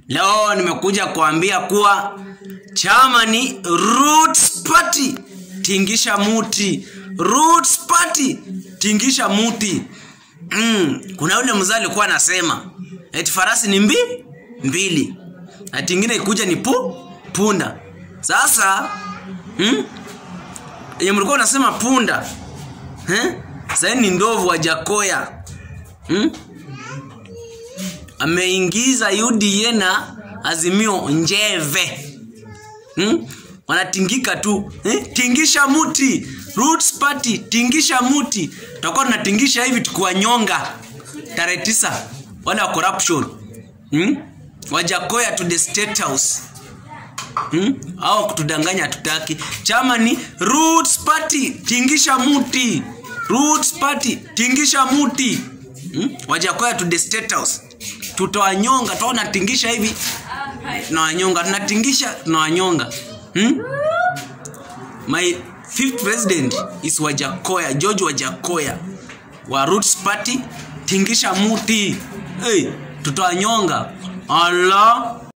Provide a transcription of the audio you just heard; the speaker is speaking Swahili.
Leo nimekuja kuambia kuwa chama ni Roots Party, tingisha muti. Roots Party, tingisha muti. Kuna yule mzee alikuwa anasema eti farasi ni mbili. Ati ingine ikuja ni punda. Sasa yeye mlikuwa unasema punda. Sasa ni ndovu Wajackoyah. Ameingiza UDA na Azimio njeve. Wanatingika tu. Tingisha muti. Roots Party, tingisha muti. Tutakuwa tunatingisha hivi tukiwanyonga tarehe 9 wale wa corruption. Wajackoyah to the state house. Hao kutudanganya tutaki. Chama ni Roots Party, tingisha muti. Roots Party, tingisha muti. Wajackoyah to the state house. Tutawanyonga, tunatingisha hivi. Tunawanyonga, tunatingisha, tunawanyonga. My 5th president is Wajackoyah, George Wajackoyah. Wa Roots Party, tingisha muti. Tutawanyonga. Allah.